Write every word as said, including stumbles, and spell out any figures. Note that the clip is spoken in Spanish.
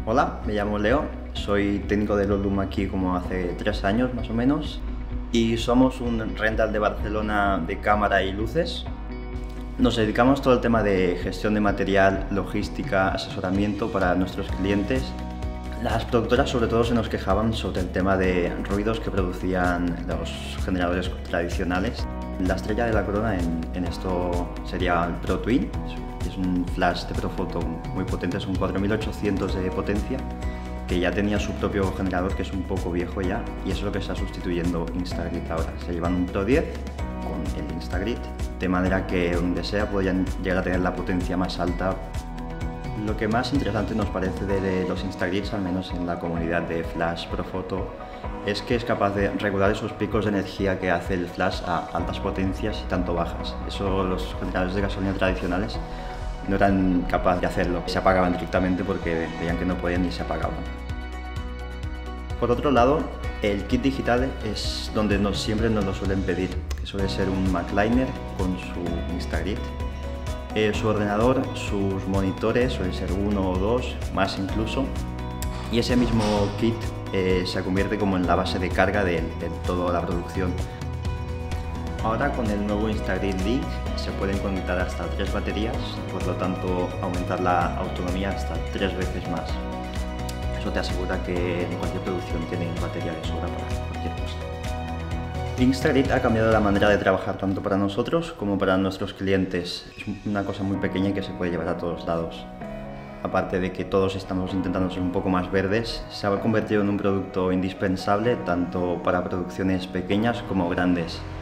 Hola, me llamo Leo, soy técnico de Lolum aquí como hace tres años más o menos y somos un rental de Barcelona de cámara y luces. Nos dedicamos todo el tema de gestión de material, logística, asesoramiento para nuestros clientes. Las productoras sobre todo se nos quejaban sobre el tema de ruidos que producían los generadores tradicionales. La estrella de la corona en, en esto sería el Pro Twin, es un flash de Profoto muy potente, son cuatro mil ochocientos de potencia, que ya tenía su propio generador que es un poco viejo ya, y eso es lo que está sustituyendo Instagrid ahora. Se llevan un Pro diez con el Instagrid, de manera que donde sea podían llegar a tener la potencia más alta. Lo que más interesante nos parece de los Instagrids, al menos en la comunidad de Flash Profoto, es que es capaz de regular esos picos de energía que hace el flash a altas potencias y tanto bajas. Eso los generadores de gasolina tradicionales no eran capaces de hacerlo. Se apagaban directamente porque veían que no podían y se apagaban. Por otro lado, el kit digital es donde nos, siempre nos lo suelen pedir, que suele ser un MacLiner con su Instagrid. Eh, su ordenador, sus monitores, suele ser uno o dos, más incluso, y ese mismo kit eh, se convierte como en la base de carga de, de toda la producción. Ahora con el nuevo Instagrid Link se pueden conectar hasta tres baterías, por lo tanto aumentar la autonomía hasta tres veces más. Eso te asegura que en cualquier producción tienes batería de sobra para cualquier cosa. Instagrid ha cambiado la manera de trabajar tanto para nosotros como para nuestros clientes. Es una cosa muy pequeña y que se puede llevar a todos lados. Aparte de que todos estamos intentando ser un poco más verdes, se ha convertido en un producto indispensable tanto para producciones pequeñas como grandes.